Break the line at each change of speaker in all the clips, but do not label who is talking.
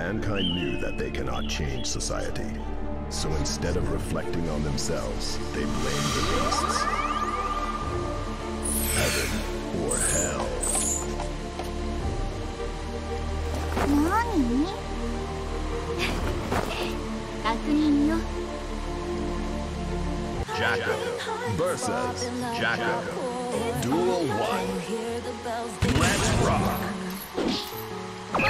Mankind knew that they cannot change society. So instead of reflecting on themselves, they blamed the beasts. Heaven or hell.
Nani? 確認よ。
Jacko versus Jacko. Duel 1. Let's rock.
戻って。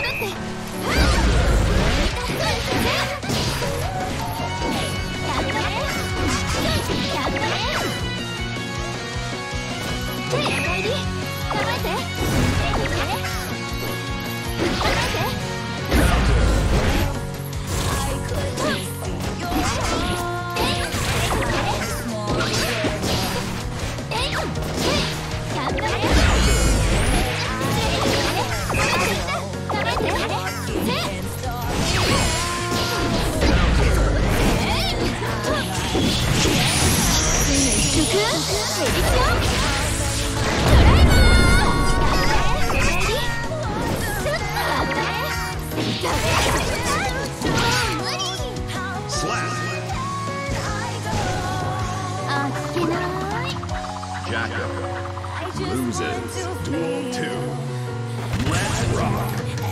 Loses. Duel 2. Let's rock.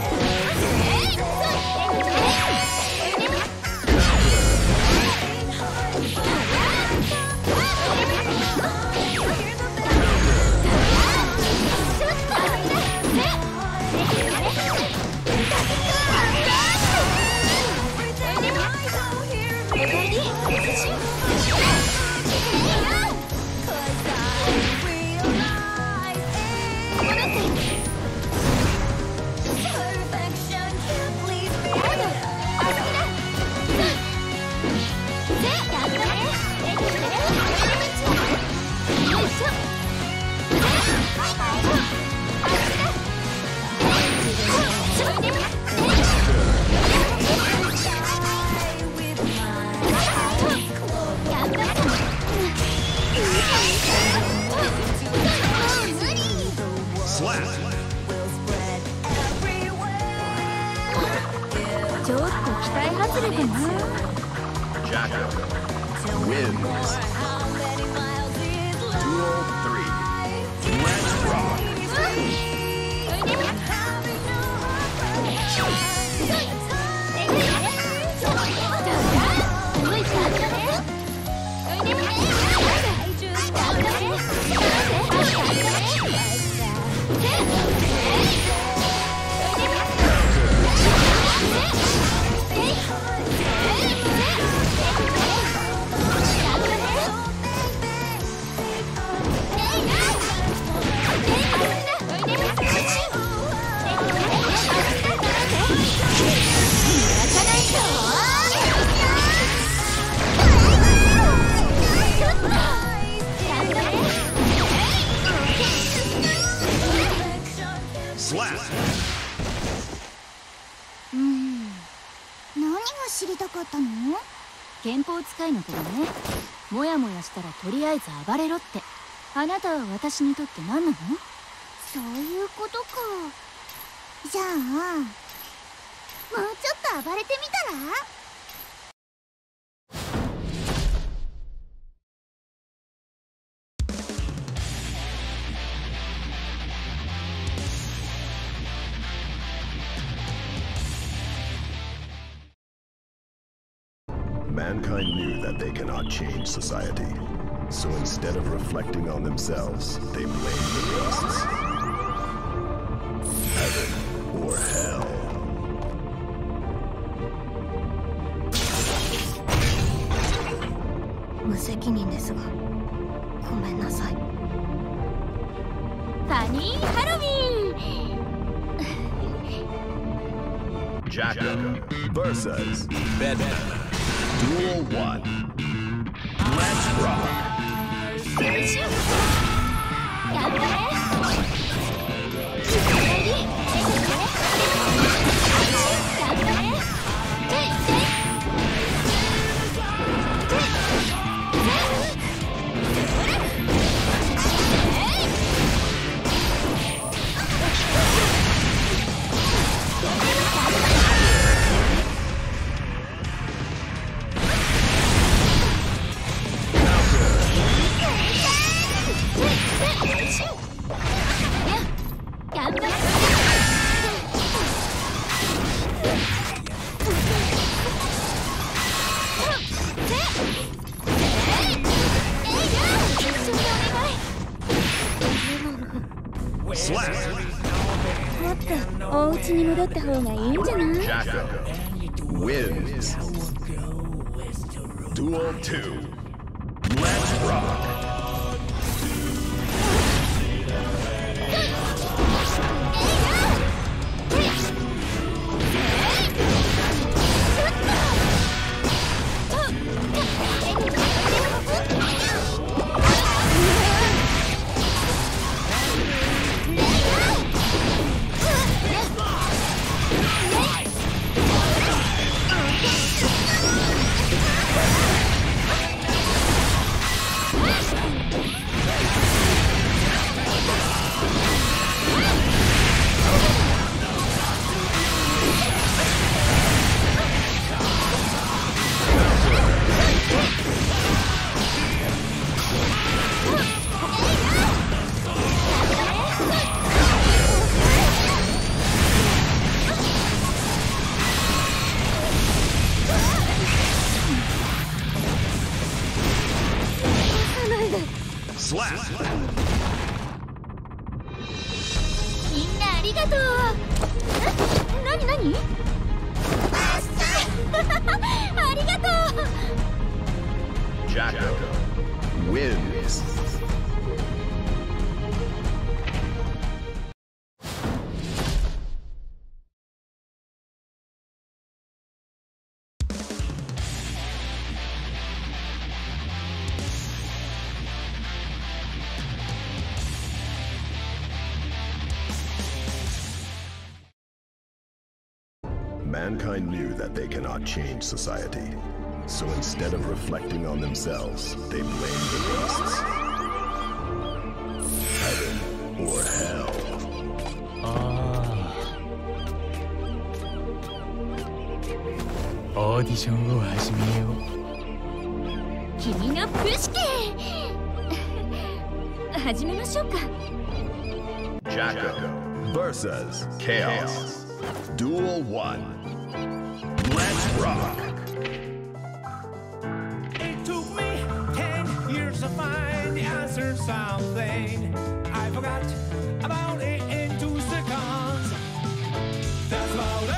Jacko wins. Duel 3. Let's rock. Slap.
何が知りたかったの？
憲法使いの子がね、もやもやしたらとりあえず暴れろって。あなたは私にとって何なの？
そういうことか。じゃあもうちょっと暴れてみたら
？Mankind knew that they cannot change society. So instead of reflecting on themselves, they blamed the beasts. Heaven or hell.
無責任ですが、ごめんなさい。
ファニーハロウィーン。
Jacko versus Bedman. Duel 1. Let's rock.
頑張れ。
お家に戻った方がいいんじゃない？
Jacko wins. Duel 2. Let's rock. Slap.
みんなありがとう。
なになに？
ありがとう。
Jacko wins. Mankind knew that they cannot change society. So instead of reflecting on themselves, they blamed the beasts. Heaven or hell.
オーディションを始めよう。
君のプシケ始めましょうか。
Jacko versus Chaos. Duel 1. Let's rock.
It took me 10 years to find the answer to something. I forgot about it in 2 seconds. That's about it.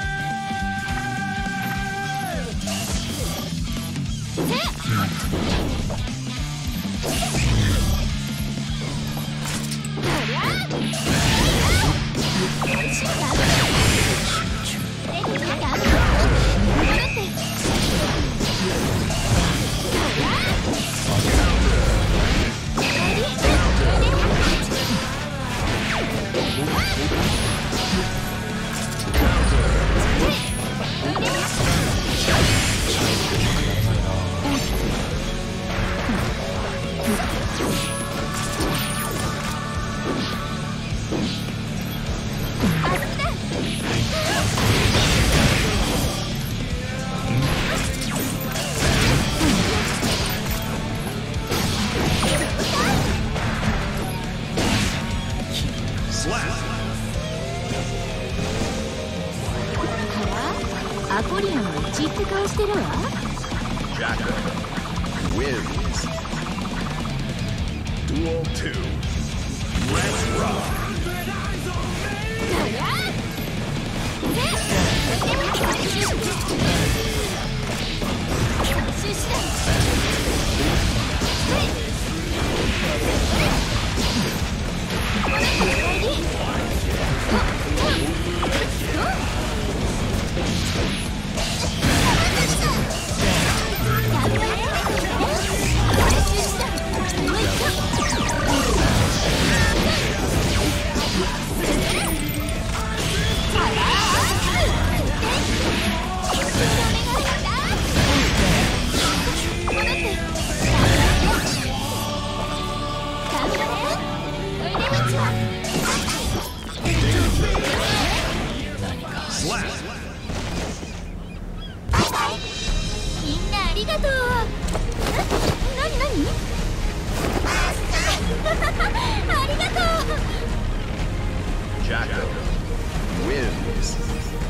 Slap. アコリアンをちって顔してるわ。
Jacko wins. Duel 2. Let's rock.
みんなありがとう。
なになに？
ありがとう。
Jacko wins.